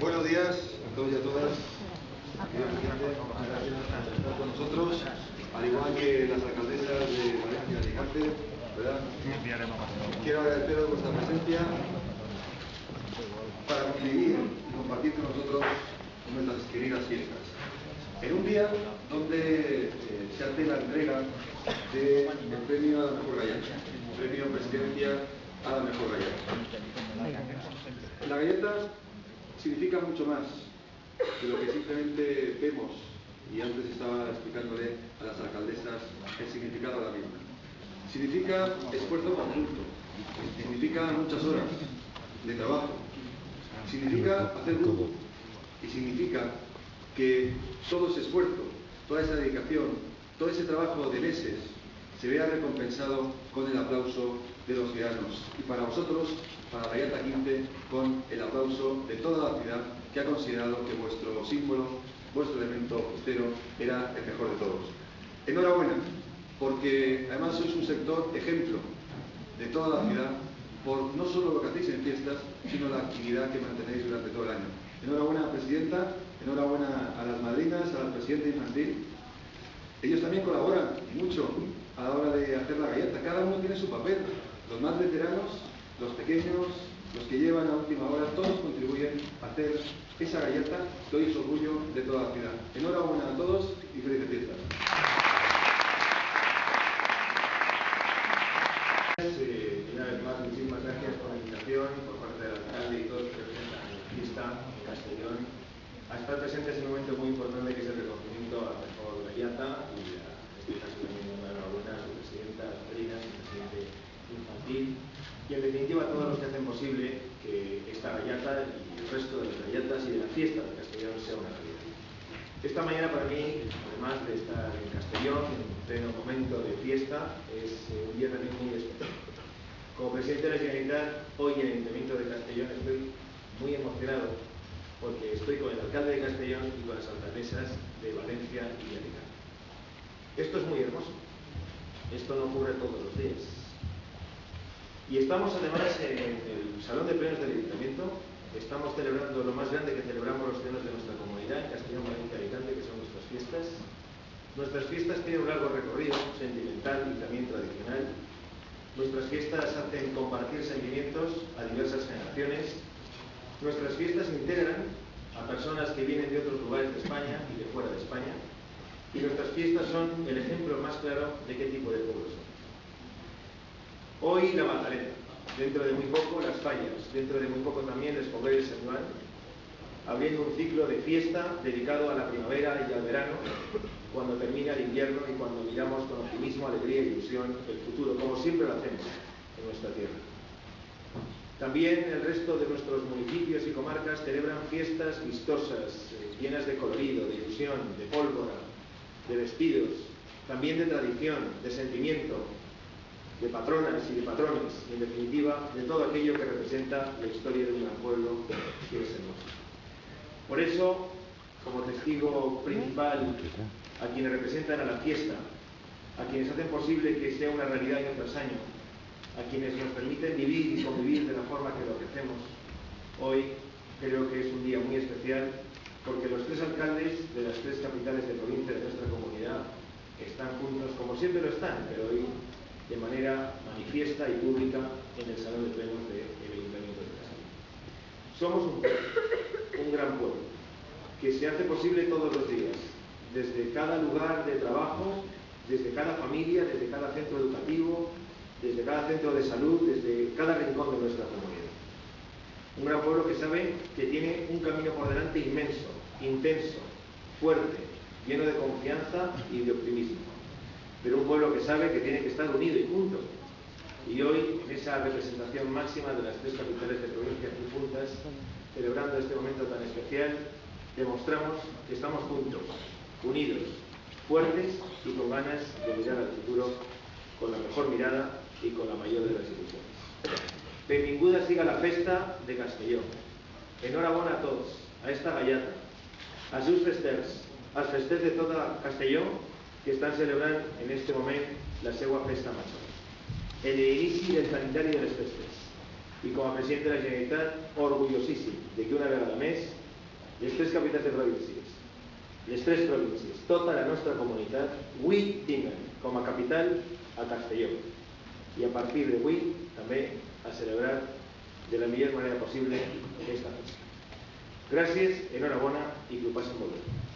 Buenos días a todos y a todas. Gracias por estar con nosotros, al igual que las alcaldesas de Valencia y Alicante, ¿verdad? Quiero agradeceros vuestra presencia para convivir y compartir con nosotros nuestras queridas fiestas. En un día donde se hace la entrega del premio a la mejor galleta, premio Presidencia a la mejor galleta. La galleta significa mucho más de lo que simplemente vemos, y antes estaba explicándole a las alcaldesas el significado de la misma. Significa esfuerzo conjunto, significa muchas horas de trabajo, significa hacer grupo y significa que todo ese esfuerzo, toda esa dedicación, todo ese trabajo de meses se vea recompensado con el aplauso de los ciudadanos y para vosotros, para la Galleta 15, con el aplauso de toda la ciudad que ha considerado que vuestro símbolo, vuestro elemento costero era el mejor de todos. Enhorabuena, porque además sois un sector ejemplo de toda la ciudad por no solo lo que hacéis en fiestas, sino la actividad que mantenéis durante todo el año. Enhorabuena, Presidenta, enhorabuena a las madrinas, a la Presidenta Infantil. Ellos también colaboran mucho a la hora de hacer la galleta. Cada uno tiene su papel. Los más veteranos, los pequeños, los que llevan a última hora, todos contribuyen a hacer esa galleta que hoy es orgullo de toda la ciudad. Enhorabuena a todos y felices fiestas. Una vez más, muchísimas gracias por la invitación por parte del alcalde y todos los que representan la fiesta en Castellón a estar presentes en un momento muy importante que es el reconocimiento a la mejor galleta y en este caso también una enhorabuena a su presidenta, a las madrinas, al presidente infantil y en definitiva a todos los que hacen posible que esta galleta y el resto de las galletas y de la fiesta de Castellón sea una realidad. Esta mañana para mí, además de estar en Castellón, en pleno momento de fiesta, es un día también muy especial. Como presidente de la Generalitat, hoy en el Ayuntamiento de Castellón estoy muy emocionado porque estoy con el alcalde de Castellón y con las alcaldesas de Valencia y de Alicante. Esto es muy hermoso. Esto no ocurre todos los días. Y estamos además en el Salón de Plenos del Ayuntamiento. Estamos celebrando lo más grande que celebramos los plenos de nuestra comunidad, en Castellón, Valencia y Alicante, que son nuestras fiestas. Nuestras fiestas tienen un largo recorrido, sentimental y también tradicional. Nuestras fiestas hacen compartir sentimientos a diversas generaciones. Nuestras fiestas integran a personas que vienen de otros lugares de España y de fuera de España. Y nuestras fiestas son el ejemplo más claro de qué tipo de pueblo son. Hoy la Magdalena, dentro de muy poco las Fallas, dentro de muy poco también el Escobar de Sant Joan, abriendo un ciclo de fiesta dedicado a la primavera y al verano, cuando termina el invierno y cuando miramos con optimismo, alegría e ilusión el futuro, como siempre lo hacemos en nuestra tierra. También el resto de nuestros municipios y comarcas celebran fiestas vistosas, llenas de colorido, de ilusión, de pólvora, de vestidos, también de tradición, de sentimiento, de patronas y de patrones, y en definitiva, de todo aquello que representa la historia de un gran pueblo que es hermoso. Por eso, como testigo principal, a quienes representan a la fiesta, a quienes hacen posible que sea una realidad año tras año, a quienes nos permiten vivir y convivir de la forma que lo hacemos, hoy creo que es un día muy especial, porque los tres alcaldes de las tres capitales de provincia de nuestra comunidad están juntos, como siempre lo están, pero hoy de manera manifiesta y pública en el Salón de Plenos del Ayuntamiento de Castellón. Somos un pueblo, un gran pueblo, que se hace posible todos los días, desde cada lugar de trabajo, desde cada familia, desde cada centro educativo, desde cada centro de salud, desde cada rincón de nuestra comunidad. Un gran pueblo que sabe que tiene un camino por delante inmenso, intenso, fuerte, lleno de confianza y de optimismo. Pero un pueblo que sabe que tiene que estar unido y junto. Y hoy, en esa representación máxima de las tres capitales de provincia aquí juntas, celebrando este momento tan especial, demostramos que estamos juntos, unidos, fuertes y con ganas de mirar al futuro con la mejor mirada y con la mayor de las ilusiones. Benvinguda siga la festa de Castellón. Enhorabuena a tots, a esta galleta, als seus festers, als festers de tota Castelló que estan celebrant en este moment la seva festa major. En l'inici del calendari de les festes. I com a president de la Generalitat, orgullosíssim de que una vegada més les tres capitals de províncies, les tres províncies, tota la nostra comunitat, avui tinguen com a capital a Castelló. I a partir d'avui també a celebrar de la millor manera possible aquesta festa. Gràcies, enhorabona i que ho passen molt bé.